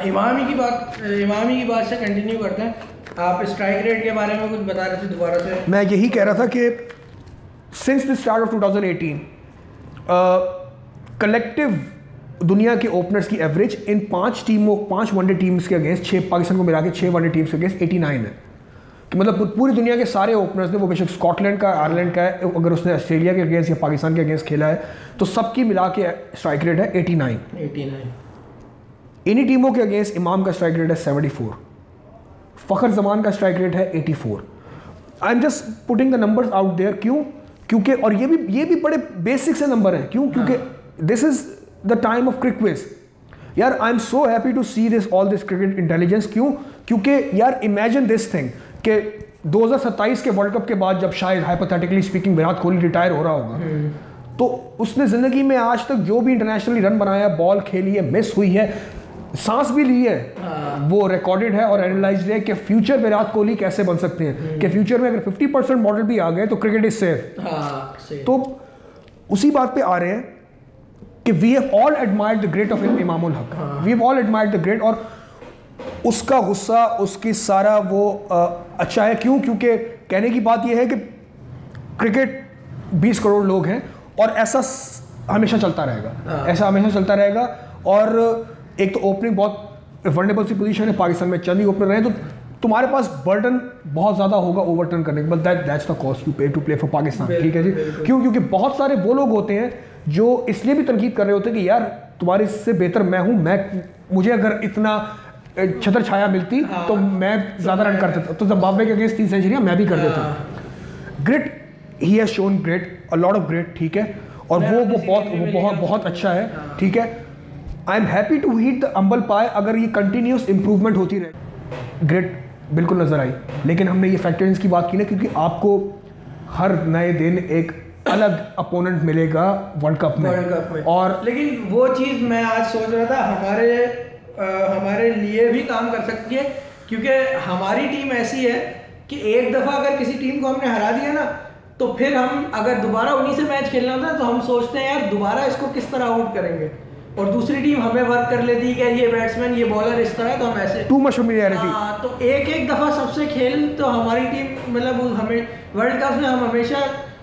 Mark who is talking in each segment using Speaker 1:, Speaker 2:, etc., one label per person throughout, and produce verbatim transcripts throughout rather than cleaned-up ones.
Speaker 1: इमामी की बात इमामी की बात से कंटिन्यू करते हैं। आप स्ट्राइक रेट के बारे में कुछ बता रहे थे दोबारा से।
Speaker 2: मैं यही कह रहा था कि since the start of two thousand eighteen collective दुनिया के ओपनर्स की एवरेज इन पांच टीमों पांच वनडे टीम्स के अगेंस्ट, छः पाकिस्तान को मिला के छः वनडे टीम्स के अगेंस्ट एटी नाइन है कि मतलब पूरी दुनिया के सारे ओपनर्स ने, वो बेशक स्कॉटलैंड का, आयरलैंड का है, अगर उसने ऑस्ट्रेलिया के अगेंस्ट या पाकिस्तान के अगेंस्ट खेला है तो सबकी मिला के स्ट्राइक रेट है एटी नाइन। इन्हीं टीमों के अगेंस्ट इमाम का स्ट्राइक रेट है सेवेंटी फोर, फ़खर जमान का स्ट्राइक रेट है eighty four. I am just putting the numbers out there. क्यों? क्योंकि और ये भी ये भी बड़े बेसिक से नंबर हैं। क्यों? क्योंकि this is the time of cric quiz. यार I am so happy to see this all this cricket intelligence. क्यों? क्योंकि यार इमेजिन दिस थिंग कि दो हज़ार सत्ताईस के वर्ल्ड कप के बाद जब शायद hypothetically speaking Virat Kohli retire हो रहा होगा तो उसने ज़िंदगी में आज तक जो भी इंटरनेशनली रन बनाया, बॉल खेली है, मिस हुई है, सांस भी ली है, वो रिकॉर्डेड है और एनालाइज्ड है कि फ्यूचर विराट कोहली कैसे बन सकते हैं, कि फ्यूचर में अगर फिफ्टी परसेंट मॉडल भी आ गए तो क्रिकेट इज सेफ। तो उसी बात पे आ रहे हैं कि we have all admired the great of Imam ul Haq, we have all admired the great. और उसका गुस्सा, उसकी सारा वो आ, अच्छा है। क्यों? क्योंकि कहने की बात यह है कि क्रिकेट बीस करोड़ लोग हैं और ऐसा हमेशा चलता रहेगा, ऐसा हमेशा चलता रहेगा। और एक तो ओपनिंग बहुत वनडेबल सी पोजीशन है, पाकिस्तान में चंद ही ओपनर रहे, तो तुम्हारे पास बर्डन बहुत ज़्यादा होगा ओवरटर्न करने का, but that that's the cost you pay to play for Pakistan. ठीक है जी। क्यों? क्योंकि बहुत सारे वो लोग होते हैं जो इसलिए भी तनकीद कर रहे होते हैं कि यार तुम्हारे से बेहतर मैं हूँ, मैं मुझे अगर इतना छतर छाया मिलती हाँ, तो मैं ज़्यादा रन कर देता, तो जिम्बाब्वे के अगेंस्ट तीन सेंचुरियाँ मैं भी कर देता। Great, he has shown great, a lot of great. ठीक है। और वो वो बहुत वो बहुत बहुत अच्छा है। ठीक है। I am happy to eat the humble pie अगर ये कंटिन्यूस इंप्रूवमेंट होती रहे। ग्रेट बिल्कुल नजर आई, लेकिन हमने ये फैक्टर्स की बात की ना क्योंकि आपको हर नए दिन एक अलग अपोनेंट मिलेगा वर्ल्ड कप में, वर्ल्ड कप में। और
Speaker 1: लेकिन वो चीज़ मैं आज सोच रहा था हमारे आ, हमारे लिए भी काम कर सकती है, क्योंकि हमारी टीम ऐसी है कि एक दफ़ा अगर किसी टीम को हमने हरा दिया ना तो फिर हम अगर दोबारा उन्हीं से मैच खेलना होता है तो हम सोचते हैं यार दोबारा इसको किस तरह आउट करेंगे, और दूसरी टीम हमें वर्क कर लेती है कि ये बैट्समैन ये बॉलर इस तरह है तो हम ऐसे
Speaker 2: टू मच फेमिलियरिटी।
Speaker 1: हाँ, तो एक एक दफ़ा सबसे खेल तो हमारी टीम मतलब हमें वर्ल्ड कप में हम हमेशा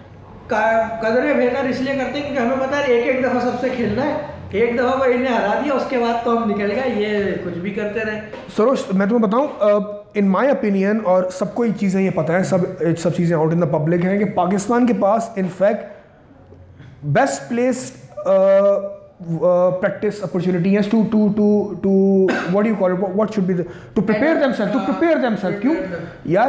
Speaker 1: कदरें बेहतर इसलिए करते हैं क्योंकि हमें पता है एक एक दफ़ा सबसे खेलना है, एक दफ़ा वो इन्हें हरा दिया उसके बाद तो हम निकल गए, ये कुछ भी करते रहे।
Speaker 2: सरोज मैं तुम्हें बताऊं, इन माय ओपिनियन, और सबको ये चीज़ें ये पता है, सब सब चीज़ें आउट इन द पब्लिक हैं कि पाकिस्तान के पास in fact best place practice opportunity has to to to to what do you call it, what should be the to prepare themselves to prepare themselves। क्यों यार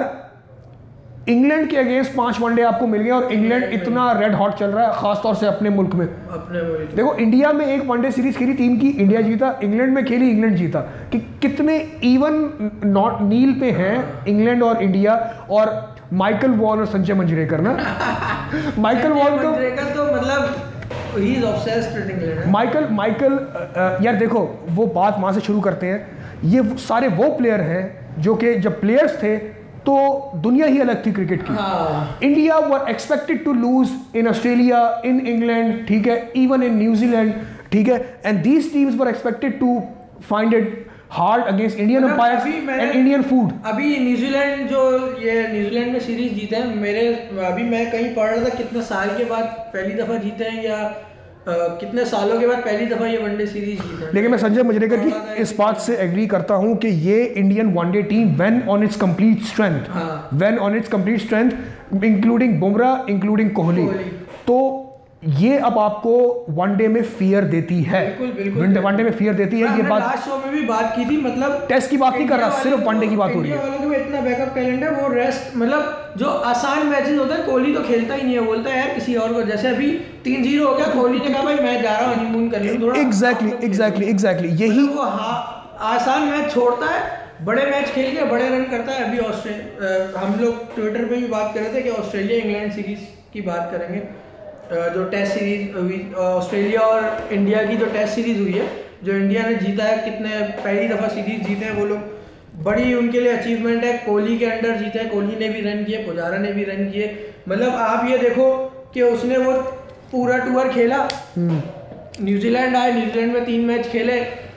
Speaker 2: इंग्लैंड के अगेंस्ट पांच one day आपको मिल गए और इंग्लैंड इतना रेड हॉट चल रहा है, खास तौर से अपने मुल्क में।
Speaker 1: अपने मुल्क
Speaker 2: देखो इंडिया में एक वनडे सीरीज खेली टीम की, इंडिया जीता, इंग्लैंड में खेली, इंग्लैंड जीता, कि कितने इवन नॉट नील पे हैं इंग्लैंड और इंडिया। और माइकल वॉन और संजय मंजरेकर ना माइकल वॉन को
Speaker 1: तो मतलब He is obsessed with England।
Speaker 2: Michael Michael यार देखो वो बात वहाँ से शुरू करते हैं। ये सारे वो प्लेयर हैं जो कि जब प्लेयर्स थे तो दुनिया ही अलग थी क्रिकेट की। हाँ। India were expected to lose in Australia, in England, ठीक है, इवन इन न्यूजीलैंड, ठीक है, and these teams were expected to find it hard against Indian umpires and Indian food.
Speaker 1: अभी न्यूजीलैंड जो ये न्यूजीलैंड में सीरीज जीते हैं, मेरे अभी मैं कहीं पढ़ रहा था कितने साल के बाद पहली दफ़ा जीते हैं या आ, कितने सालों के बाद पहली दफ़ा ये वनडे सीरीज जीते हैं।
Speaker 2: लेकिन मैं संजय मंजरेकर की इस बात से एग्री करता हूं कि ये Indian one day team when on its complete strength, when on its complete strength including Bumrah, including Kohli, तो ये अब आपको वनडे में फियर देती है। वनडे में फियर देती है। ये बात
Speaker 1: लास्ट शो में भी बात की थी, मतलब
Speaker 2: टेस्ट की बात नहीं कर रहा, सिर्फ वनडे की बात हो रही है।
Speaker 1: वालों के इतना बैकअप टैलेंट है, वो रेस्ट मतलब जो आसान मैचेस होते हैं कोहली तो खेलता ही नहीं है, बोलता है यार किसी और को, जैसे अभी तीन जीरो हो गया, कोहली ने कहा भाई मैं जा रहा हूँ हनीमून करने थोड़ा।
Speaker 2: एग्जैक्टली एग्जैक्टली एग्जैक्टली यही
Speaker 1: वो आसान मैच छोड़ता है, बड़े मैच खेल के बड़े रन करता है। अभी ऑस्ट्रेलिया, हम लोग ट्विटर पे भी बात कर रहे थे कि ऑस्ट्रेलिया इंग्लैंड सीरीज की बात करेंगे, जो टेस्ट सीरीज हुई ऑस्ट्रेलिया और इंडिया की, जो टेस्ट सीरीज हुई है जो इंडिया ने जीता है, कितने पहली दफ़ा सीरीज जीते हैं वो लोग, बड़ी उनके लिए अचीवमेंट है। कोहली के अंडर जीते हैं, कोहली ने भी रन किए, पुजारा ने भी रन किए, मतलब आप ये देखो कि उसने वो पूरा टूर खेला, न्यूजीलैंड आए, न्यूजीलैंड में तीन मैच खेले,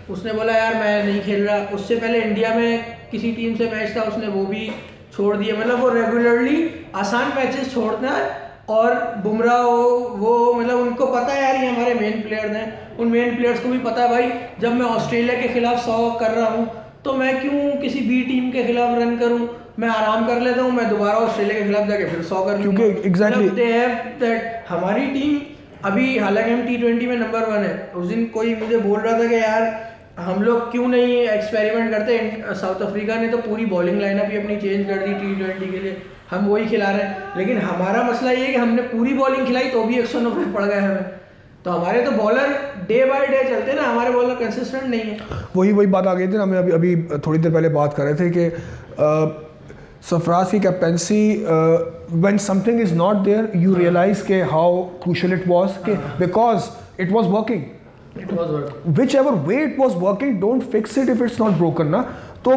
Speaker 1: उसने बोला यार मैं नहीं खेल रहा। उससे पहले इंडिया में किसी टीम से मैच था, उसने वो भी छोड़ दिया। मतलब वो रेगुलरली आसान मैचेस छोड़ता है। और बुमराह वो वो मतलब उनको पता है यार ये हमारे मेन प्लेयर्स हैं, उन मेन प्लेयर्स को भी पता है भाई जब मैं ऑस्ट्रेलिया के खिलाफ सौ कर रहा हूँ तो मैं क्यों किसी बी टीम के खिलाफ रन करूँ, मैं आराम कर लेता हूँ, मैं दोबारा ऑस्ट्रेलिया के खिलाफ जाके फिर सौ कर
Speaker 2: क्योंकि एग्जैक्टली
Speaker 1: दे हैव दैट। हमारी टीम अभी हालांकि हम टी ट्वेंटी में नंबर वन है, उस दिन कोई मुझे बोल रहा था कि यार हम लोग क्यों नहीं एक्सपेरिमेंट करते। साउथ अफ्रीका ने तो पूरी बॉलिंग लाइनअप ही अपनी चेंज कर दी टी ट्वेंटी के लिए, हम वही खिला रहे हैं। लेकिन हमारा मसला ये है कि हमने पूरी बॉलिंग खिलाई तो भी एक सौ नब्बे पड़ गए हमें। तो हमारे तो बॉलर डे बाय डे चलते ना, हमारे बॉलर कंसिस्टेंट नहीं है।
Speaker 2: वही वही बात आ गई थी ना, हमें अभी अभी थोड़ी देर पहले बात कर रहे थे कि सरफराज की captaincy when something is not there you realise के हाउ क्रूशियल इट वाज, के because it was working,
Speaker 1: it was working,
Speaker 2: which ever way it was working, don't fix it if it's not broken ना। तो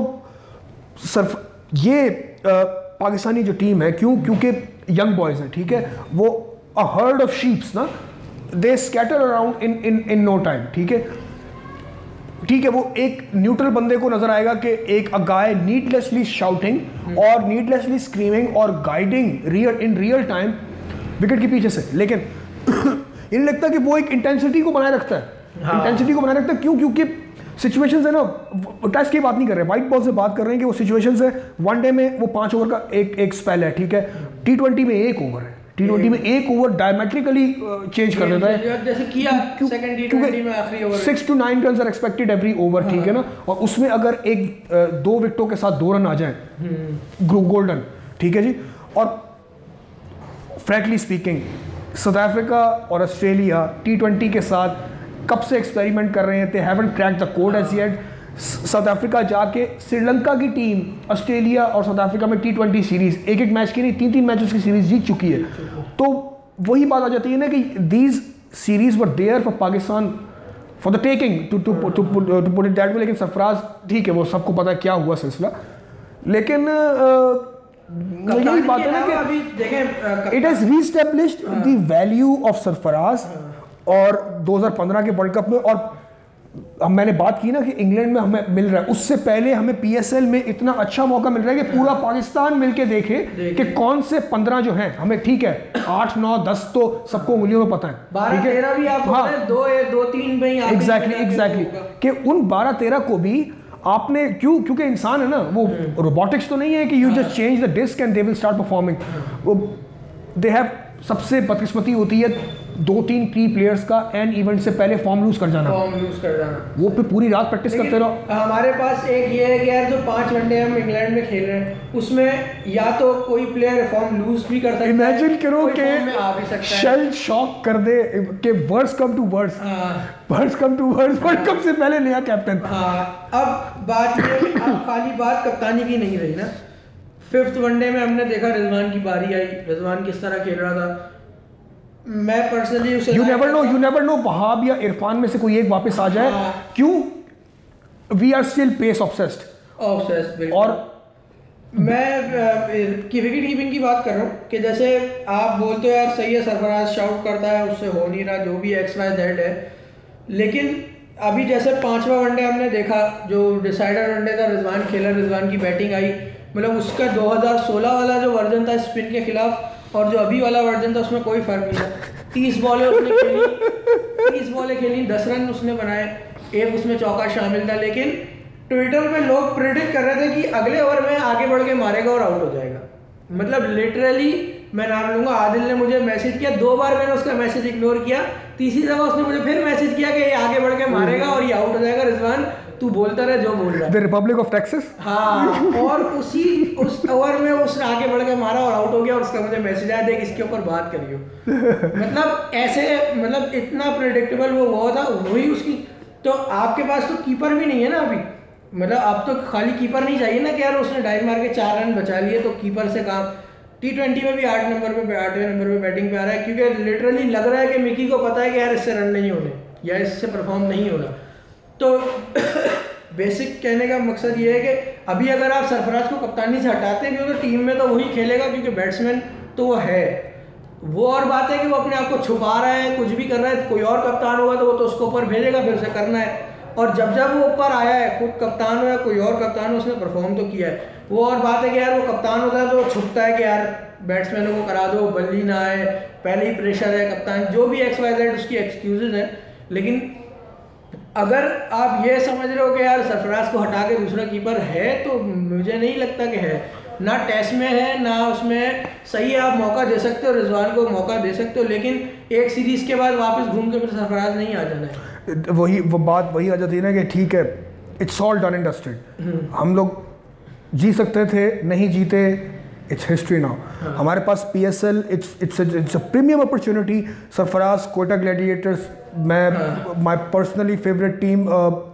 Speaker 2: sir ये uh, Pakistani जो team है, क्यों क्योंकि young boys हैं, ठीक है, वो अ हर्ड ऑफ शीप्स ना, they scatter around in in in no time, ठीक है ठीक है वो एक न्यूट्रल बंदे को नजर आएगा कि एक अ गाय नीडलेसली शाउटिंग और नीडलेसली स्क्रीमिंग और guiding real in real time wicket के पीछे से, लेकिन ये नहीं लगता कि वो एक इंटेंसिटी को बनाए रखता है। हाँ। इंटेंसिटी को बनाए रखता है क्यों? क्योंकि सिचुएशंस है ना, टेस्ट की बात नहीं कर रहे, वाइट बॉल से बात कर रहे हैं कि वो सिचुएशंस है। वनडे में वो पांच ओवर का एक एक स्पेल है, ठीक है, टी ट्वेंटी में एक ओवर है, टी ट्वेंटी में एक ओवर डायमेट्रिकली चेंज कर देता है, जैसे किया सेकंड टी ट्वेंटी में आखिरी over six to nine runs are expected every over, ठीक है ना, और उसमें अगर एक दो विकेटों के साथ दो रन आ जाए गोल्डन, ठीक है जी। और फ्रैंकली स्पीकिंग साउथ अफ्रीका और ऑस्ट्रेलिया टी ट्वेंटी के साथ कब से एक्सपेरिमेंट कर रहे हैं, they haven't cracked the code as yet. South Africa जाके श्रीलंका की टीम ऑस्ट्रेलिया और साउथ अफ्रीका में टी ट्वेंटी सीरीज एक एक मैच की नहीं, तीन तीन मैचेस की सीरीज जीत चुकी है। तो वही बात आ जाती है ना कि these series were there for Pakistan for the taking to to to put it that way. लेकिन सरफराज ठीक है, वो सबको पता है क्या हुआ सिलसिला, लेकिन यही बात है ना कि it has reestablished the value of Sarfaraz. और दो हज़ार पंद्रह के वर्ल्ड कप में, और अब मैंने बात की ना कि इंग्लैंड में हमें मिल रहा है, उससे पहले हमें पीएसएल में इतना अच्छा मौका मिल रहा है कि पूरा पाकिस्तान मिलके देखे कि कौन से पंद्रह जो हैं हमें, ठीक है, आठ नौ दस तो सबको उंगलियों में पता है,
Speaker 1: बारह तेरह भी आप हाँ, दो दो तीन में
Speaker 2: एग्जैक्टली एग्जैक्टली कि उन बारह तेरह को भी आपने क्यों, क्योंकि इंसान है ना, वो रोबोटिक्स तो नहीं है कि you just change the disc and they will start performing. वो दे हैव, सबसे बदकिस्मती होती है दो तीन की प्लेयर्स का एंड इवेंट से पहले फॉर्म लूज कर जाना
Speaker 1: फॉर्म लूज कर जाना
Speaker 2: वो पे पूरी रात प्रैक्टिस करते रहो।
Speaker 1: हमारे पास एक ये है कि यार जो पांच वनडे हम इंग्लैंड में खेल रहे हैं उसमें या तो कोई प्लेयर फॉर्म लूज भी कर सकता है,
Speaker 2: इमेजिन करो कि शेल शॉक कर दे कि words come to words, words come to words, world cup से पहले नया कैप्टन।
Speaker 1: हाँ, अब बात ये, अब खाली बात कप्तानी की नहीं रही ना। फिफ्थ वनडे में हमने देखा रिजवान की बारी आई, रिजवान किस तरह खेल रहा था। मैं पर्सनली उसे
Speaker 2: you never know, you never know Wahab या इरफान में से कोई एक वापस आ जाए। हाँ। क्यों? We are still pace obsessed
Speaker 1: obsessed
Speaker 2: और
Speaker 1: मैं की विकेट कीपिंग की बात कर रहा हूँ कि जैसे आप बोलते हो यार सही है सरफराज शाउट करता है, उससे हो नहीं रहा, जो भी एक्स वाई जेड है, लेकिन अभी जैसे पांचवा वनडे हमने देखा जो डिसाइडर वनडे था, रिजवान खेला, रिजवान की बैटिंग आई, मतलब उसका दो हज़ार सोलह वाला जो वर्जन था स्पिन के खिलाफ और जो अभी वाला वर्जन था उसमें कोई फर्क नहीं था। तीस बॉलें उसने खेली, तीस बॉलें खेली, दस रन उसने बनाए, एक उसमें चौका शामिल था। लेकिन ट्विटर पे लोग प्रेडिक्ट कर रहे थे कि अगले ओवर में आगे बढ़ के मारेगा और आउट हो जाएगा। मतलब लिटरली मैं नाम लूंगा, आदिल ने मुझे मैसेज किया, दो बार मैंने उसका मैसेज इग्नोर किया, तीसरी दफा उसने मुझे फिर मैसेज किया कि ये आगे बढ़ के मारेगा और ये आउट हो जाएगा, रिजवान तू बोलता रहे जो बोल रहा है।
Speaker 2: The Republic of Texas.
Speaker 1: हाँ, और उसी उस ओवर में उसने आगे बढ़ के मारा और आउट हो गया और उसका मुझे मैसेज आया, देख इसके ऊपर बात करियो। मतलब ऐसे, मतलब इतना प्रेडिक्टेबल वो हुआ था, वही उसकी। तो आपके पास तो कीपर भी नहीं है ना अभी, मतलब आप तो खाली कीपर नहीं चाहिए ना कि यार उसने डाइव मार के चार रन बचा लिए तो कीपर से काम। टी ट्वेंटी में भी आठ नंबर पे आठवें नंबर पे बैटिंग पे आ रहा है, क्योंकि लिटरली लग रहा है कि मिकी को पता है कि यार इससे रन नहीं होने या इससे परफॉर्म नहीं होना। तो बेसिक कहने का मकसद ये है कि अभी अगर आप सरफराज को कप्तानी से हटाते हैं तो टीम में तो वही खेलेगा, क्योंकि बैट्समैन तो वो है। वो और बात है कि वो अपने आप को छुपा रहा है, कुछ भी कर रहा है, कोई और कप्तान होगा तो वो तो उसको ऊपर भेजेगा, फिर उसे करना है। और जब जब वो ऊपर आया है, खुद कप्तान हो या कोई और कप्तान हो, उसने परफॉर्म तो किया है। वो और बात है कि यार वो कप्तान होता है तो छुपता है कि यार बैट्समैनों को करा दो, बल्ली ना आए, पहले ही प्रेशर है, कप्तान जो भी एक्स वाई जेड उसकी एक्सक्यूजेज हैं। लेकिन अगर आप ये समझ रहे हो कि यार सरफराज को हटा के दूसरा कीपर है, तो मुझे नहीं लगता कि है। ना टेस्ट में है ना उसमें, सही है आप मौका दे सकते हो, रिजवान को मौका दे सकते हो, लेकिन एक सीरीज के बाद वापस घूम के फिर सरफराज नहीं आ जाना है।
Speaker 2: वही वो बात वही आ जाती है ना कि ठीक है, it's all done and dusted. हम लोग जी सकते थे, नहीं जीते, इट्स हिस्ट्री नाउ। हमारे पास P S L, it's it's it's a premium opportunity. Sarfaraz, Quetta Gladiators, मैं माय पर्सनली फेवरेट टीम।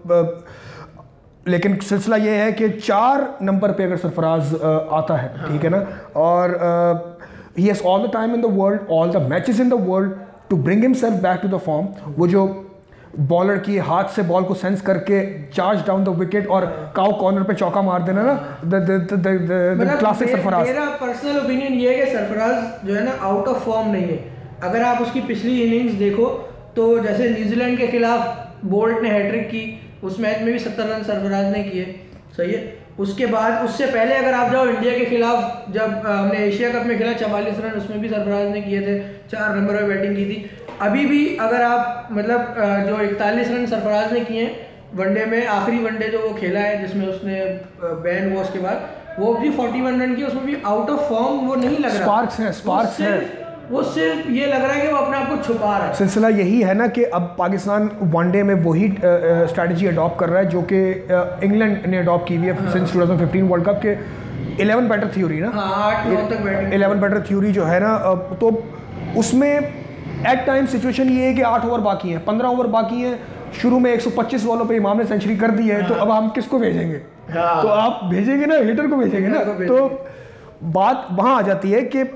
Speaker 2: लेकिन सिलसिला ये है कि चार नंबर पे अगर सरफराज uh, आता है, ठीक है ना, और he has all the time in the world, all the matches in the world to bring himself back to the form. वो जो बॉलर की हाथ से बॉल को सेंस करके चार्ज डाउन द विकेट और काउ कॉर्नर पे चौका मार देना ना, the the the classic Sarfaraz.
Speaker 1: मेरा पर्सनल ओपिनियन ये है कि सरफराज जो है ना आउट ऑफ फॉर्म नहीं है। अगर आप उसकी पिछली इनिंग्स देखो तो जैसे न्यूजीलैंड के खिलाफ बोल्ट ने हैट्रिक की, उस मैच में भी सत्तर रन सरफराज ने किए, सही है। उसके बाद उससे पहले अगर आप जाओ इंडिया के खिलाफ, जब हमने एशिया कप में खेला चवालीस रन उसमें भी सरफराज ने किए थे, चार नंबर पर बैटिंग की थी। अभी भी अगर आप मतलब जो इकतालीस रन सरफराज ने किए वनडे में, आखिरी वनडे जो वो खेला है जिसमें उसने बैन वॉश के बाद, वो भी इकतालीस रन किए, उसमें भी आउट ऑफ फॉर्म वो नहीं लग रहा।
Speaker 2: स्पार्क्स हैं, स्पार्क्स हैं।
Speaker 1: वो सिर्फ ये लग रहा है कि वो अपने आप को छुपा रहा है।
Speaker 2: सिलसिला यही है ना कि अब पाकिस्तान वनडे में वही स्ट्रैटेजी अडॉप्ट कर रहा है जो कि इंग्लैंड ने अडॉप्ट की हुई है since two thousand fifteen world cup के। इलेवन बैटर थ्योरी ना,
Speaker 1: आठ नौ तक बैटिंग,
Speaker 2: इलेवन बैटर थ्योरी जो है ना, तो उसमें एट टाइम सिचुएशन ये है कि आठ ओवर बाकी हैं, पंद्रह ओवर बाकी हैं, शुरू में एक सौ पच्चीस बॉलों पे इमाम ने सेंचुरी कर दी है। हाँ। तो अब हम किसको भेजेंगे? हाँ। तो आप भेजेंगे ना, हिटर को भेजेंगे ना। तो बात वहाँ आ जाती है कि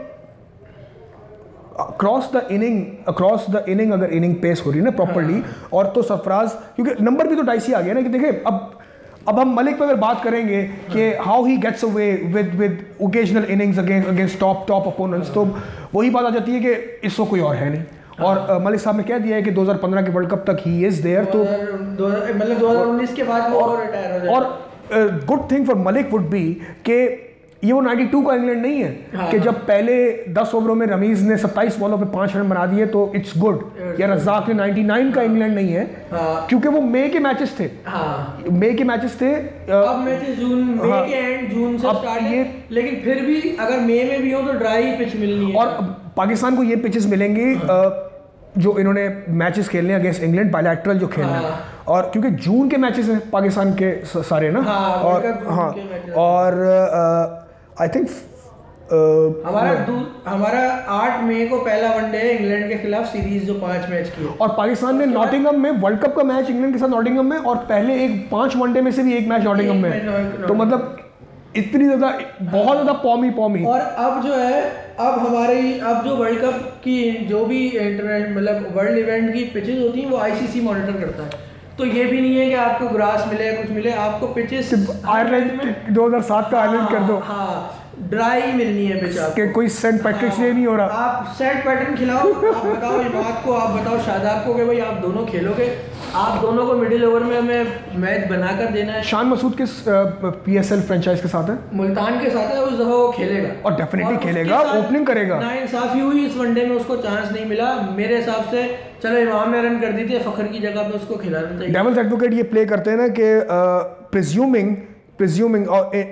Speaker 2: across the inning across the inning अगर इनिंग पेस हो रही है ना प्रॉपर्ली, हाँ। और तो सरफराज, क्योंकि नंबर भी तो डाइसी आ गया ना कि देखिए अब अब हम मलिक पे अगर बात करेंगे कि how he gets away with with occasional innings against against top top opponents, तो वही बात आ जाती है कि इसको कोई और है नहीं। और uh, मलिक साहब ने कह दिया है कि दो हज़ार पंद्रह के वर्ल्ड कप तक ही इज देयर, तो
Speaker 1: मतलब दो हज़ार उन्नीस के बाद वो रिटायर हो जाएगा।
Speaker 2: और good thing for Malik would be कि ये वो बानवे का इंग्लैंड नहीं है। हाँ, कि जब पहले दस ओवरों में रमीज ने सत्ताईस बॉलों पे पाँच रन बना दिए तो इट्स गुड। या रज़ाक ने निन्यानवे का इंग्लैंड नहीं है। हाँ, क्योंकि वो मई के मैचेस थे। हाँ, मई के मैचेस थे।
Speaker 1: अब मैचेस जून, मई हाँ, के एंड जून से स्टार्ट है, लेकिन फिर भी अगर मई में भी हो तो ड्राई पिच मिलनी है।
Speaker 2: और पाकिस्तान को ये पिचेस मिलेंगी जो इन्होंने मैचेस खेलने अगेंस्ट इंग्लैंड, बायलैटरल जो खेलना है। और क्योंकि जून के मैचेस हैं पाकिस्तान के सारे ना। और हाँ, और आई थिंक
Speaker 1: हमारा हमारा आठ मई को पहला वनडे है इंग्लैंड के खिलाफ सीरीज जो पांच मैच की।
Speaker 2: और पाकिस्तान ने नॉटिंघम में वर्ल्ड कप का मैच इंग्लैंड के साथ नॉटिंघम में, और पहले एक पांच वनडे में से भी एक मैच नॉटिंघम में। तो मतलब इतनी ज्यादा, बहुत ज्यादा पौमी पौमी।
Speaker 1: और अब जो है, अब हमारी अब जो वर्ल्ड कप की जो भी इंटरनेशनल मतलब वर्ल्ड इवेंट की पिचेस होती हैं वो आईसीसी मॉनिटर करता है। तो ये भी नहीं है कि आपको ग्रास मिले कुछ मिले, आपको पिचेस
Speaker 2: आयरलैंड में दो हज़ार सात का आयरलैंड कर दो।
Speaker 1: हाँ, ड्राई मिलनी है पिच आपको,
Speaker 2: कोई सेंट पैट्रिक से नहीं हो रहा।
Speaker 1: आप सेंट पैटर्न खिलाओ, आप बताओ इमाद को, आप बताओ शादाब को कि भाई आप दोनों खेलोगे, आप दोनों को मिडिल ओवर में हमें मैच बनाकर देना है।
Speaker 2: शान मसूद किस पीएसएल फ्रेंचाइज के साथ है?
Speaker 1: मुल्तान के साथ है। उस दफा वो खेलेगा
Speaker 2: और डेफिनेटली खेलेगा, ओपनिंग करेगा।
Speaker 1: नाइंसाफी हुई इस वनडे में, उसको चांस नहीं मिला मेरे हिसाब से। चलो इमाम ने रन कर दी थी, फखर की जगह पे उसको खिलाना चाहिए।
Speaker 2: डेविल्स एडवोकेट ये प्ले करते हैं ना कि presuming presuming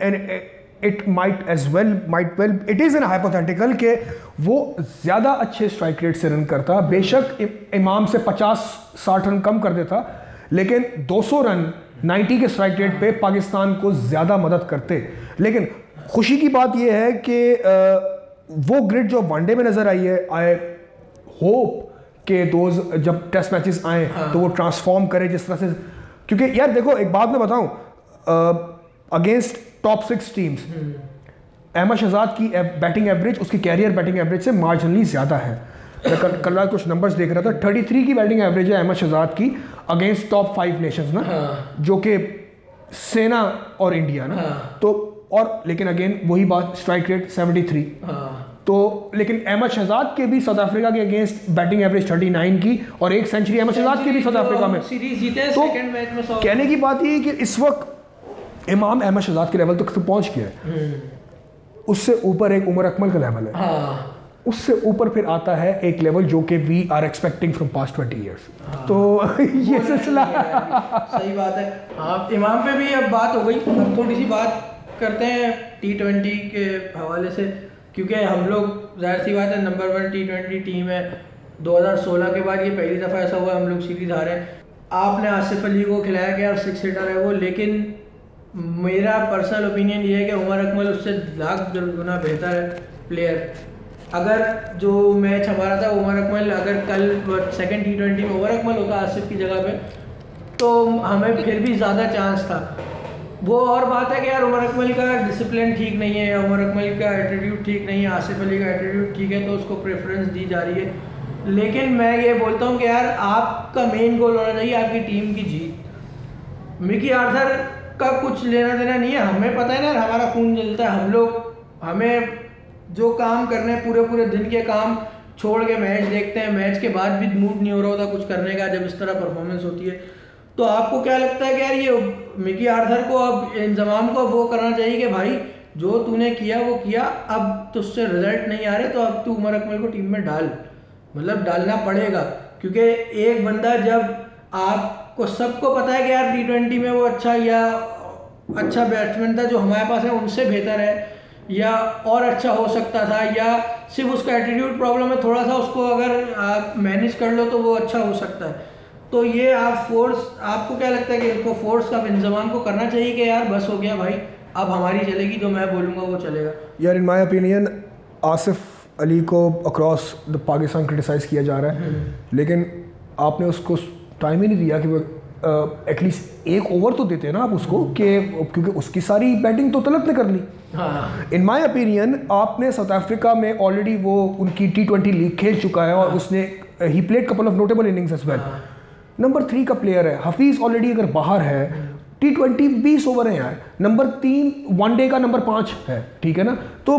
Speaker 2: it might as well might well it is an hypothetical कि वो ज़्यादा अच्छे स्ट्राइक रेट से रन करता, बेशक इमाम से पचास साठ रन कम कर देता, लेकिन दो सौ रन नब्बे के स्ट्राइक रेट पे पाकिस्तान को ज़्यादा मदद करते। लेकिन खुशी की बात यह है कि वो ग्रिड जो वनडे में नज़र आई है, आई होप कि दोज जब टेस्ट मैचेस आए हाँ। तो वो ट्रांसफॉर्म करे जिस तरह से। क्योंकि यार देखो एक बात मैं बताऊं, against top six teams Ahmed Shehzad की बैटिंग एवरेज उसकी कैरियर बैटिंग एवरेज से मार्जिनली ज़्यादा है। मैं कल कल रात कुछ नंबर्स देख रहा था, तैंतीस की बैटिंग एवरेज है अहमद शहजाद की अगेंस्ट टॉप फाइव नेशंस ना हाँ। जो कि सेना और इंडिया ना हाँ। तो और लेकिन अगेन वही बात, स्ट्राइक रेट तिहत्तर हाँ। तो लेकिन अहमद शहजाद के भी साउथ अफ्रीका के against batting average thirty nine की और एक सेंचुरी अहमद शहजाद के भी साउथ अफ्रीका में
Speaker 1: सीरीज जीते
Speaker 2: तो
Speaker 1: सेकंड मैच में।
Speaker 2: कहने की बात ये कि इस वक्त इमाम अहमद शहजाद के लेवल तक तो पहुंच गया है, उससे ऊपर एक उमर अकमल का लेवल है,
Speaker 1: हाँ।
Speaker 2: उससे ऊपर फिर आता है एक लेवल जो कि we are expecting from past twenty years. तो ये सिलसिला
Speaker 1: सही बात है। हाँ, इमाम पे भी अब बात हो गई, अब थोड़ी सी बात करते हैं टी ट्वेंटी के हवाले से, क्योंकि हम लोग जाहिर सी बात है number one T twenty team है। दो हज़ार सोलह के बाद ये पहली दफ़ा ऐसा हुआ हम लोग सीरीज हारे। आपने आसिफ अली को खिलाया गया और सिक्स हिटर है वो, लेकिन मेरा पर्सनल ओपिनियन ये है कि उमर अकमल उससे लाख गुना बेहतर है प्लेयर। अगर जो मैच हमारा था उमर अकमल, अगर कल सेकंड टी ट्वेंटी में उमर अकमल होता आसिफ की जगह पे तो हमें फिर भी ज़्यादा चांस था। वो और बात है कि यार उमर अकमल का डिसिप्लिन ठीक नहीं है, उमर अकमल का एटीट्यूड ठीक नहीं है, आसिफ अली का एटीट्यूड ठीक है, तो उसको प्रेफरेंस दी जा रही है। लेकिन मैं ये बोलता हूँ कि यार आपका मेन गोल होना चाहिए आपकी टीम की जीत। मिकी आर्थर का कुछ लेना देना नहीं है, हमें पता है ना हमारा खून जलता है, हम लोग हमें जो काम करने पूरे पूरे दिन के काम छोड़ के मैच देखते हैं, मैच के बाद भी मूड नहीं हो रहा होता कुछ करने का जब इस तरह परफॉर्मेंस होती है। तो आपको क्या लगता है कि यार ये मिकी आर्थर को अब इंजमाम को वो करना चाहिए कि भाई जो तूने किया वो किया, अब तुझसे रिजल्ट नहीं आ रहे तो अब तू उमर अकमल को टीम में डाल, मतलब डालना पड़ेगा। क्योंकि एक बंदा जब आपको सबको पता है कि यार टी ट्वेंटी में वो अच्छा या अच्छा बैट्समैन था जो हमारे पास है उनसे बेहतर है या और अच्छा हो सकता था, या सिर्फ उसका एटीट्यूड प्रॉब्लम है थोड़ा सा, उसको अगर आप मैनेज कर लो तो वो अच्छा हो सकता है। तो ये आप फोर्स, आपको क्या लगता है कि इनको फोर्स का इंजमाम को करना चाहिए कि यार बस हो गया भाई अब हमारी चलेगी, जो मैं बोलूँगा वो चलेगा? यार
Speaker 2: in my opinion Asif Ali को अक्रॉस द पाकिस्तान क्रिटिसाइज़ किया जा रहा है, लेकिन आपने उसको टाइम ही नहीं दिया कि वो एटलीस्ट uh, एक ओवर तो देते हैं ना आप उसको, कि क्योंकि उसकी सारी बैटिंग तो तलत ने कर ली। इन माय ओपिनियन आपने साउथ अफ्रीका में ऑलरेडी वो उनकी टी ट्वेंटी लीग खेल चुका है और उसने he played couple of notable innings as well. Number three का प्लेयर है, हफीज़ ऑलरेडी अगर बाहर है, टी ट्वेंटी बीस ओवर है यार, नंबर तीन वन डे का नंबर पाँच है, ठीक है ना। तो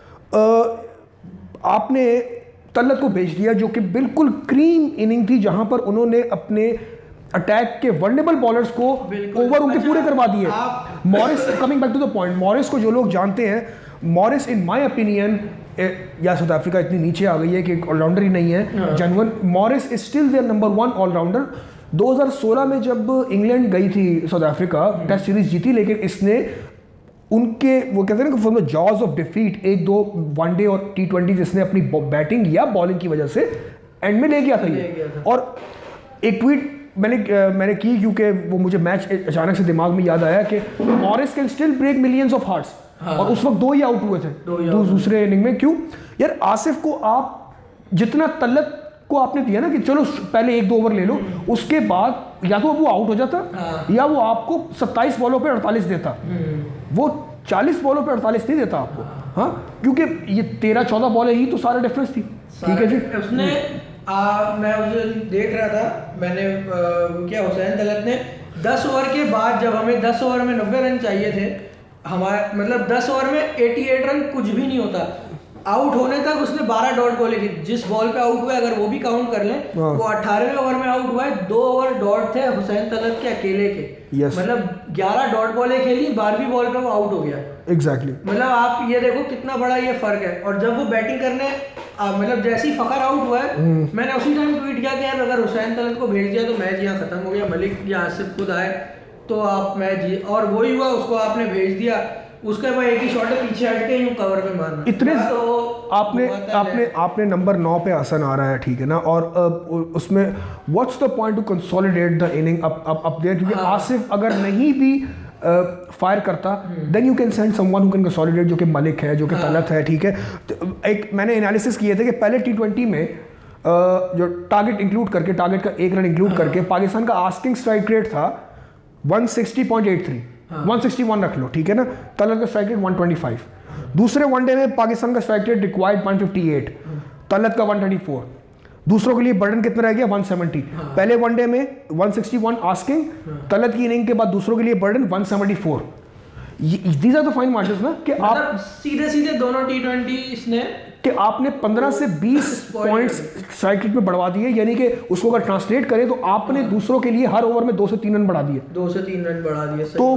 Speaker 2: आ, आपने तलत को भेज दिया जो कि बिल्कुल क्रीम इनिंग थी जहां पर उन्होंने अपने अटैक के वर्नेबल बॉलर्स को ओवर उनके पूरे करवा दिए। Morris, coming back to the point, Morris को जो लोग जानते हैं, मॉरिस इन माय ओपिनियन या साउथ अफ्रीका इतनी नीचे आ गई है कि ऑलराउंडर ही नहीं है जनवन, Morris is still their number one allrounder. दो हज़ार सोलह में जब इंग्लैंड गई थी साउथ अफ्रीका, टेस्ट सीरीज जीती, लेकिन इसने उनके वो कहते हैं ना from the jaws of defeat एक दो वनडे और टी ट्वेंटी जिसने अपनी बैटिंग या बॉलिंग की वजह से एंड में ले गया था ये। और एक ट्वीट मैंने मैंने की क्योंकि वो मुझे मैच अचानक से दिमाग में याद आया कि Morris can still break millions of hearts, और उस वक्त दो ही आउट हुए थे दो दूसरे इनिंग में। क्यों यार, आसिफ को आप जितना तलत को आपने दिया ना कि चलो पहले एक दो ओवर ले लो, उसके बाद या तो वो आउट हो जाता या वो आपको सत्ताईस बॉलों पे अड़तालीस देता, वो चालीस बॉलों पे अड़तालीस नहीं देता आपको। हाँ, क्योंकि ये तेरह चौदह बॉलें ही तो सारा डिफरेंस थी। ठीक है जी,
Speaker 1: उसने आ, मैं उसे देख रहा था, मैंने आ, क्या हुसैन तलत ने दस ओवर के बाद, जब हमें दस ओवर में नब्बे रन चाहिए थे, हमारे मतलब दस ओवर में अठासी रन कुछ भी नहीं होता, आउट होने तक उसने बारह डॉट बॉलें की। जिस बॉल पे आउट हुआ है अगर वो भी काउंट कर लें, वो अठारहवें ओवर में आउट हुआ है, दो ओवर डॉट थे हुसैन तलत के अकेले के। yes. मतलब ग्यारह डॉट बॉलें खेली, बारहवीं बॉल पे वो आउट हो गया।
Speaker 2: Exactly exactly.
Speaker 1: मतलब आप ये देखो कितना बड़ा ये फर्क है। और जब वो बैटिंग करने आ, मतलब जैसे ही फखर आउट हुआ है, hmm. मैंने उसी टाइम ट्वीट किया कि यार अगर हुसैन तलत को भेज दिया तो मैच यहाँ खत्म हो गया, मलिक या आसिफ खुद आए तो आप मैच जीत, और वही हुआ, उसको आपने भेज दिया, उसके बाद एक ही शॉट है पीछे हट के यूं कवर पे मारना।
Speaker 2: इतने तो आपने आपने आपने नंबर नौ पे हसन आ रहा है, ठीक है ना, और uh, उसमें what's the point to consolidate the inning up up up there, क्योंकि हाँ। आसिफ अगर नहीं भी फायर uh, करता then you can send someone who can consolidate, जो कि मलिक है, जो कि हाँ। तलत है, ठीक है। तो एक मैंने एनालिसिस किए थे कि पहले टी ट्वेंटी में uh, जो टारगेट इंक्लूड करके, टारगेट का एक रन इंक्लूड हाँ। करके पाकिस्तान का आस्किंग स्ट्राइक रेट था one sixty point eight three, one sixty one रख लो, ठीक है ना। तलत का strike rate one twenty five. दूसरे वनडे में पाकिस्तान का strike rate required one fifty eight, Talat का वन थर्टी फोर। दूसरों के लिए बर्डन कितना रह गया, वन सेवेंटी। पहले वनडे में one sixty one asking, Talat की इनिंग के बाद दूसरों के लिए burden one seventy four. These are the fine margins ना कि आप
Speaker 1: सीधे सीधे दोनों टी ट्वेंटी इसने
Speaker 2: कि आपने पंद्रह से बीस पॉइंट्स स्ट्राइक रेट में बढ़वा दिए, यानी कि उसको अगर ट्रांसलेट करें तो आपने दूसरों के लिए हर ओवर में दो से तीन रन बढ़ा दिए,
Speaker 1: दो से तीन रन बढ़ा दिए।
Speaker 2: तो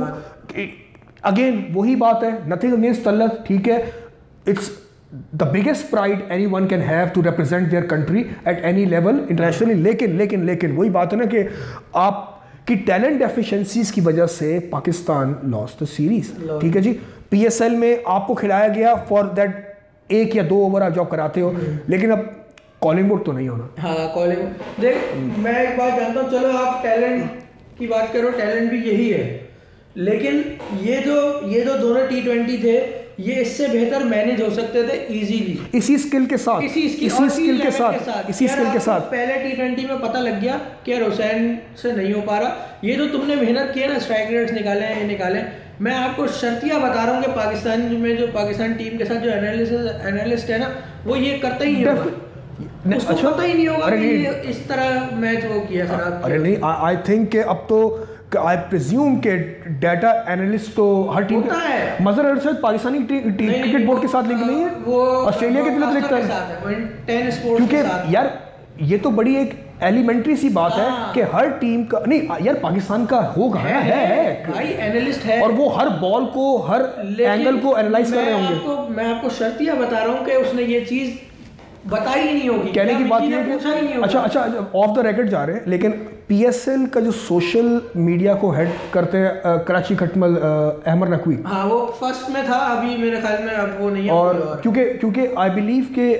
Speaker 2: अगेन वही बात है, नथिंग अगेंस्ट तलत, ठीक है, it's the biggest pride any one can have to represent their country at any level internationally, लेकिन लेकिन लेकिन वही बात है ना कि आप कि टैलेंट डेफिशिएंसीज की वजह से पाकिस्तान लॉस्ट द सीरीज, ठीक है जी। पीएसएल में आपको खिलाया गया फॉर दैट एक या दो ओवर आप जॉब कराते हो, लेकिन अब कॉलिंग तो नहीं होना।
Speaker 1: हाँ कॉलिंग देख, मैं एक बात जानता हूँ, चलो आप टैलेंट की बात करो, टैलेंट भी यही है, लेकिन ये जो ये जो दोनों टी ट्वेंटी थे ये इससे बेहतर मैनेज हो सकते थे इजीली,
Speaker 2: इसी स्किल के साथ
Speaker 1: इसी
Speaker 2: इसी स्किल के साथ इसी स्किल के साथ
Speaker 1: पहले टी ट्वेंटी में पता लग गया कि यार हुसैन से नहीं हो पा रहा। ये जो तुमने मेहनत की है ना, स्ट्राइक रेट्स निकाले हैं, ये निकाले, मैं आपको शर्तिया बता रहा हूँ कि पाकिस्तान में जो पाकिस्तान टीम के साथ जो एनालिस्ट एनालिस्ट है ना, वो ये करता ही नहीं होगा, उसको अच्छा, पता ही नहीं होगा कि ये इस तरह मैच वो किया खराब।
Speaker 2: अरे नहीं, आई थिंक कि अब तो आई प्रिज्यूम के डाटा एनालिस्ट तो हर टीम
Speaker 1: होता है।
Speaker 2: मजहर अरशद पाकिस्तानी क्रिकेट बोर्ड के साथ लिंक नहीं है,
Speaker 1: वो
Speaker 2: ऑस्ट्रेलिया के दिलत लिखता है, क्योंकि यार ये तो बड़ी एक एलिमेंट्री सी बात है कि हर टीम का नहीं यार, पाकिस्तान का होगा है, है, है
Speaker 1: भाई एनालिस्ट है,
Speaker 2: और वो हर बॉल को हर एंगल को एनालाइज कर रहे होंगे।
Speaker 1: आपको मैं आपको शर्तिया बता रहा हूँ कि उसने ये चीज बताई ही नहीं होगी,
Speaker 2: कहने की बात ये है कि अच्छा अच्छा ऑफ द रिकॉर्ड जा रहे हैं, लेकिन पीएसएल का जो सोशल मीडिया को हेड करते हैं कराची खटमल अहमद नकवी,
Speaker 1: हाँ वो फर्स्ट में था, अभी मेरे ख्याल में अब वो नहीं है,
Speaker 2: और क्योंकि क्योंकि आई बिलीव के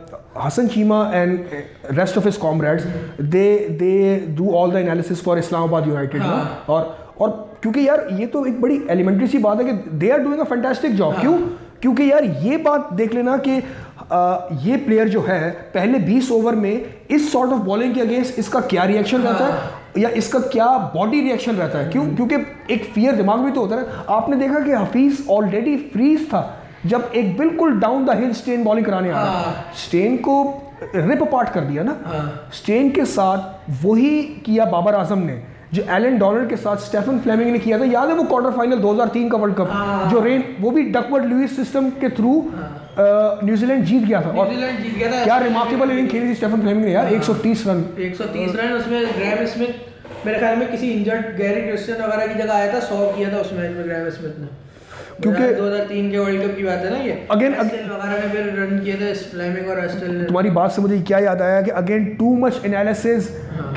Speaker 2: Hasan Cheema and rest of his comrades they they do all the analysis for Islamabad United, और और क्योंकि यार ये तो एक बड़ी एलिमेंट्री सी बात है कि they are doing a fantastic job. क्यों? क्योंकि यार ये बात देख लेना कि आ, ये प्लेयर जो है पहले बीस ओवर में इस सॉर्ट ऑफ बॉलिंग के अगेंस्ट इसका क्या रिएक्शन रहता है या इसका क्या बॉडी रिएक्शन रहता है। क्यों? क्योंकि एक फियर दिमाग में तो होता है। आपने देखा कि हफीज ऑलरेडी फ्रीज था जब एक बिल्कुल down the hill Steyn bowling कराने आ रहा, स्टेन को रिप अपार्ट कर दिया ना। स्टेन के साथ वही किया बाबर आजम ने जो एलन डोनाल्ड के साथ स्टेफन फ्लेमिंग ने किया था, याद है वो क्वार्टर फाइनल दो हज़ार तीन का वर्ल्ड कप, जो रेन वो भी डकवर्थ लुईस सिस्टम के थ्रू न्यूजीलैंड जीत गया था, और
Speaker 1: जीत गया था।
Speaker 2: क्या रिमार्केबल इनिंग खेली थी स्टेफन फ्लेमिंग ने यार, एक सौ तीस रन
Speaker 1: एक सौ तीस रन उसमें ग्रैम स्मिथ मेरे ख्याल में किसी इंजर्ड गैरी क्रिस्टियन वगैरह की जगह आया था, सौ किया था उस मैच में ग्रैम स्मिथ ने, क्योंकि दो हज़ार तीन के वर्ल्ड कप की बात है ना ये।
Speaker 2: अगेन
Speaker 1: वगैरह ने फिर रन किए थे फ्लेमिंग और एस्टेल ने।
Speaker 2: तुम्हारी बात से मुझे क्या याद आया कि again too much analysis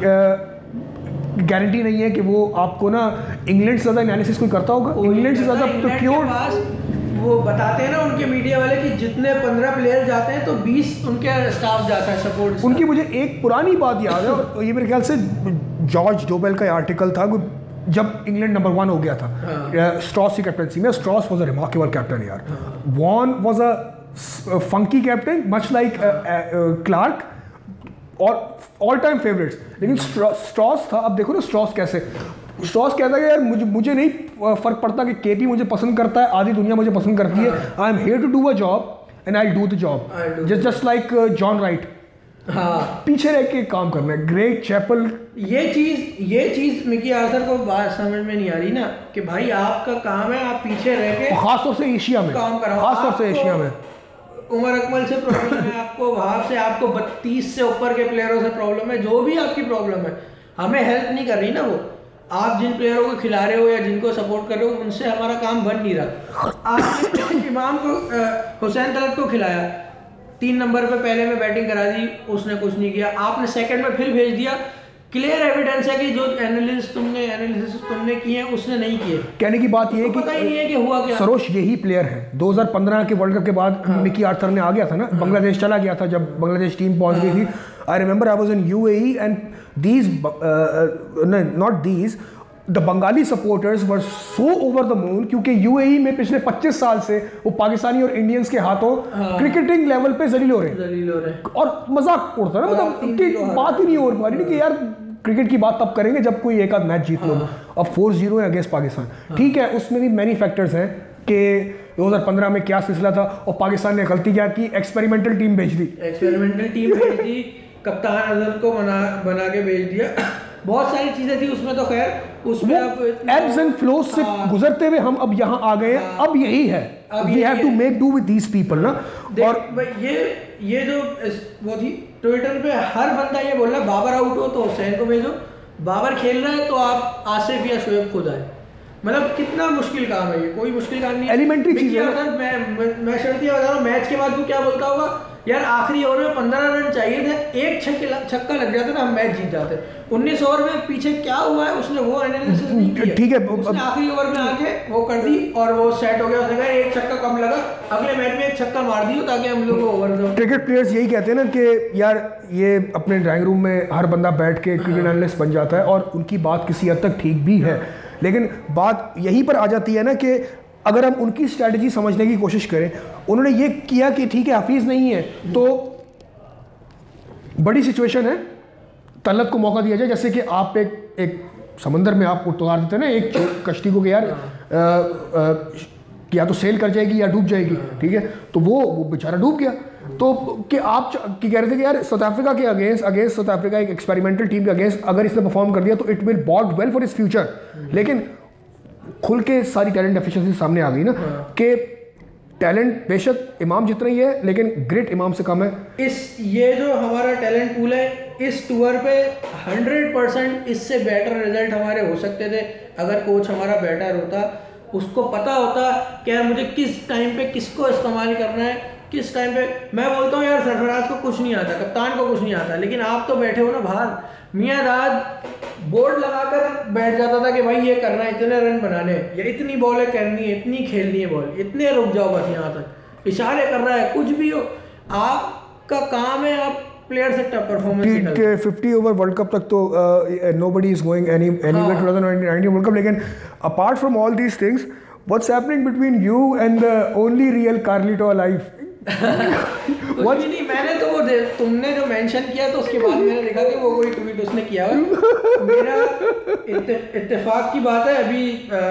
Speaker 2: guarantee नहीं है कि वो आपको ना इंग्लैंड से ज़्यादा एनालिसिस कोई करता होगा, इंग्लैंड से ज़्यादा तो क्यों
Speaker 1: वो बताते हैं ना उनके मीडिया वाले कि जितने पंद्रह प्लेयर जाते हैं तो बीस उनके स्टाफ जाता है सपोर्ट।
Speaker 2: उनकी मुझे एक पुरानी बात याद है, और ये मेरे ख्याल से जॉर्ज डोबेल का आर्टिकल था जब इंग्लैंड नंबर वन हो गया था स्ट्रॉस की कैप्टनसी में। Strauss was a remarkable captain यार, Vaughan was a funky captain much like Clarke और ऑल टाइम फेवरेट्स, लेकिन स्ट्रॉस था। अब देखो ना स्ट्रॉस कैसे, स्ट्रॉस कहता है कि यार मुझे मुझे नहीं फर्क पड़ता कि केपी मुझे पसंद करता है, आधी दुनिया मुझे पसंद करती है, I am here to do a job and I do the job just just like John Wright. हाँ, पीछे रह के काम करना है। ग्रेग चैपल,
Speaker 1: ये चीज ये चीज मिकी आर्थर को बात समझ में नहीं आ रही ना कि भाई आपका काम है आप पीछे रह के,
Speaker 2: खासतौर से एशिया में
Speaker 1: काम कराओ,
Speaker 2: खासतौर से एशिया में
Speaker 1: उमर अकमल से प्रॉब्लम है आपको, वहां से आपको बत्तीस से ऊपर के प्लेयरों से प्रॉब्लम है, जो भी आपकी प्रॉब्लम है हमें हेल्प नहीं कर रही ना वो। आप जिन प्लेयरों को खिला रहे हो या जिनको सपोर्ट कर रहे हो उनसे हमारा काम बन नहीं रहा। आपने इमाम को हुसैन तलत को खिलाया, तीन नंबर पे पहले में बैटिंग करा दी, उसने कुछ नहीं किया, आपने सेकंड में फिर भेज दिया। क्लियर एविडेंस है कि जो एनालिसिस तुमने एनालिसिस तुमने किए हैं उसने नहीं किए।
Speaker 2: कहने की बात ये है कि
Speaker 1: पता ही नहीं है कि हुआ क्या।
Speaker 2: सरोश यही प्लेयर है। दो हज़ार पंद्रह के वर्ल्ड कप के बाद हाँ। मिकी आर्थर ने आ गया था ना, हाँ। बांग्लादेश चला गया था जब बांग्लादेश टीम पहुंच गई थी। I remember I was in UAE and these not these the Bengali supporters were so over the moon, क्योंकि यूएई में पिछले पच्चीस साल से वो पाकिस्तानी और इंडियंस के हाथों हाँ। क्रिकेटिंग लेवल पे जलील हो रहे हैं और मजाक उड़ता है ना, मतलब बात ही नहीं हो पा रही कि यार क्रिकेट की बात तब करेंगे जब कोई एक आध मैच जीत लो। अब फोर जीरो है अगेंस्ट पाकिस्तान, ठीक है, उसमें भी मैनी फैक्टर्स हैं कि दो हज़ार पंद्रह में क्या सिलसिला था और पाकिस्तान ने गलती क्या की, एक्सपेरिमेंटल टीम भेज दी
Speaker 1: एक्सपेरिमेंटल टीम भेज दी कप्तान अजहर को बना बना के भेज दिया। बहुत सारी चीज़ें थी उसमें, तो खैर उसमें आप
Speaker 2: एब्स एंड फ्लोज से गुजरते हुए हम अब यहाँ आ गए हैं, अब यही है, we have to make do with these people ना।
Speaker 1: और ये ये जो वो थी ट्विटर पे हर बंदा ये बोल रहा है बाबर आउट हो तो हुसैन को भेजो, बाबर खेल रहा है तो आप आसिफ या शोएब खुद आए। मतलब कितना मुश्किल काम है ये, कोई मुश्किल काम नहीं है,
Speaker 2: एलिमेंट्री चीज है।
Speaker 1: मैं मैं शर्तिया बता रहा हूँ, मैच के बाद वो क्या बोलता होगा, यार आखिरी ओवर में पंद्रह रन चाहिए थे, एक छक्का छक्का लग जाता ना हम मैच जीत जाते। उन्नीस ओवर में पीछे क्या हुआ है उसने वो एनालिसिस नहीं किया,
Speaker 2: ठीक है,
Speaker 1: उसने आखिरी ओवर में आके वो कर दी और वो सेट हो गया, उसने कहा एक छक्का कम लगा, अगले मैच में एक छक्का मार दियो ताकि हम लोग को ओवर दो।
Speaker 2: क्रिकेट प्लेयर्स यही कहते हैं ना कि यार ये अपने ड्राइंग रूम में हर बंदा बैठ के क्रिकेट एनालिस्ट बन जाता है, और उनकी बात किसी हद तक ठीक भी है, लेकिन बात यहीं पर आ जाती है ना कि अगर हम उनकी स्ट्रैटेजी समझने की कोशिश करें, उन्होंने ये किया कि ठीक है हफीज़ नहीं है तो बड़ी सिचुएशन है, तलत को मौका दिया जाए, जैसे कि आप एक एक समंदर में आप उतार देते हैं ना एक कश्ती को कि यार आ, आ, या तो सेल कर जाएगी या डूब जाएगी, ठीक है, तो वो वो बेचारा डूब गया। तो कि आप कि कह रहे थे कि यार साउथ अफ्रीका के अगेंस्ट अगेंस्ट साउथ अफ्रीका एक एक्सपेरिमेंटल टीम के अगेंस्ट अगर इसने परफॉर्म कर दिया तो it will bode well for his future, लेकिन खुल के सारी टैलेंट डेफिशिएंसी सामने आ गई ना कि टैलेंट बेशक इमाम जितना ही है लेकिन ग्रेट इमाम से कम है।
Speaker 1: इस ये जो हमारा टैलेंट पूल है इस टूर पे हंड्रेड परसेंट इससे बेटर रिजल्ट हमारे हो सकते थे अगर कोच हमारा बेटर होता, उसको पता होता कि यार मुझे किस टाइम पे किसको इस्तेमाल करना है, किस टाइम पे। मैं बोलता हूँ यार सरफराज को कुछ नहीं आता, कप्तान को कुछ नहीं आता, लेकिन आप तो बैठे हो ना बाहर, मियाँ दाद बोर्ड लगाकर बैठ जाता था कि भाई ये करना है, इतने रन बनाने हैं, या इतनी बॉलें करनी है, इतनी खेलनी है बॉल, इतने रुक जाओ बस यहाँ तक, इशारे कर रहा है, कुछ भी हो आपका काम है, आप प्लेयर से परफॉर्मेंस
Speaker 2: निकालो। फिफ्टी ओवर वर्ल्ड कप तक तो nobody is going any anywhere to nineteen world cup, लेकिन apart from all these things what's happening between you and the only real Carlito alive?
Speaker 1: कुछ भी नहीं, मैंने तो वो तुमने जो मेंशन किया तो उसके बाद मैंने देखा कि वो कोई ट्वीट उसने किया है। मेरा इत्तेफाक की बात है, अभी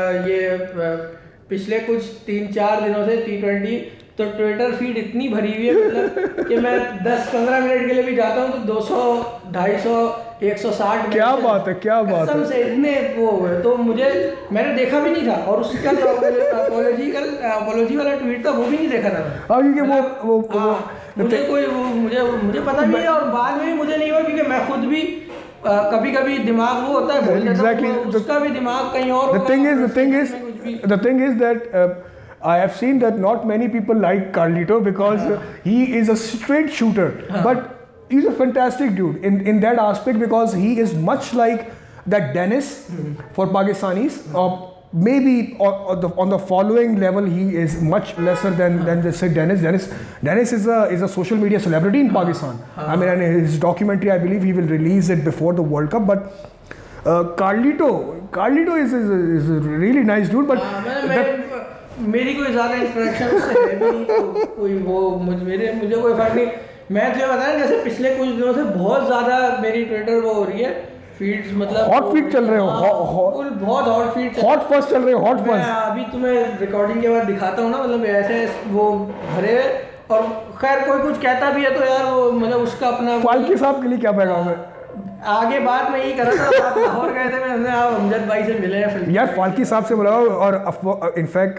Speaker 1: ये पिछले कुछ तीन चार दिनों से टी ट्वेंटी तो ट्विटर फीड इतनी भरी हुई है मतलब कि मैं दस पंद्रह मिनट के लिए भी जाता हूँ तो दो सौ ढाई सौ एक सौ साठ
Speaker 2: क्या बात है, क्या बात है,
Speaker 1: से इतने वो हुए तो मुझे मैंने देखा भी नहीं था, और उसका जो अपोलॉजिकल अपोलॉजी वाला ट्वीट था वो भी नहीं देखा था।
Speaker 2: हाँ क्योंकि वो वो, वो
Speaker 1: मुझे कोई वो मुझे मुझे पता भी है, और बाद में भी मुझे नहीं हुआ क्योंकि मैं खुद भी कभी कभी दिमाग वो होता है एग्जैक्टली उसका भी दिमाग कहीं और।
Speaker 2: The thing is the thing is the thing is that I have seen that not many people like Carlito because uh, he is a straight shooter, uh-huh. but he's a fantastic dude in in that aspect because he is much like that Dennis mm-hmm. for Pakistanis, or maybe or, or the, on the following level he is much lesser than uh-huh. than the say Dennis. Dennis Dennis is a is a social media celebrity in uh-huh. Pakistan. Uh-huh. I mean, and his documentary I believe he will release it before the World Cup, but uh, Carlito Carlito is, is is a really nice dude, but. Uh, that,
Speaker 1: मेरी कोई ज़्यादा interaction उससे है भी नहीं, तो कोई वो मुझ मेरे मुझे कोई फर्क नहीं। मैं तुझे बताया जैसे पिछले कुछ दिनों से बहुत ज़्यादा मेरी ट्विटर वो हो रही है फीड्स, मतलब
Speaker 2: हॉट फीड चल रहे हो,
Speaker 1: बहुत हॉट फीड
Speaker 2: हॉट फर्स्ट चल रहे हो, हॉट फर्स्ट।
Speaker 1: अभी तुम्हें रिकॉर्डिंग के बाद दिखाता हूँ ना, मतलब ऐसे वो भरे, और खैर कोई कुछ कहता भी है तो यार वो मतलब उसका अपना
Speaker 2: फाल्के साहब के लिए क्या पैगाम है?
Speaker 1: आगे बात मैं यही कर रहा था, आप लाहौर गए थे, मैं आप अमजद भाई से मिले हैं
Speaker 2: यार, फाल्की साहब से बुलाओ, और in fact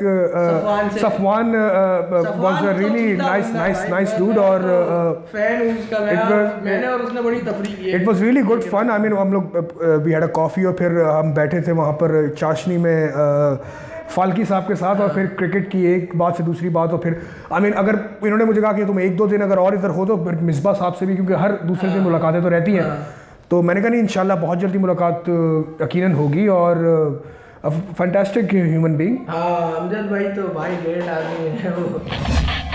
Speaker 2: Safwan was a really nice nice nice dude, और
Speaker 1: फैन हूं उसका मैं, मैंने और उसने बड़ी तफरीक की।
Speaker 2: It was really good fun. I mean हम लोग वी हैड अ कॉफ़ी और फिर हम बैठे थे वहाँ पर चाशनी में फाल्की साहब के साथ, और फिर क्रिकेट की एक बात से दूसरी बात, और फिर आई मीन अगर इन्होंने मुझे कहा कि तुम एक दो दिन अगर और इधर हो तो फिर मिसबा साहब से भी, क्योंकि हर दूसरे दिन मुलाकातें तो रहती हैं, तो मैंने कहा नहीं इंशाल्लाह बहुत जल्दी मुलाकात यकीनन होगी, और फैंटास्टिक ह्यूमन बीइंग।
Speaker 1: हाँ अमजद भाई तो भाई ग्रेट आदमी है वो।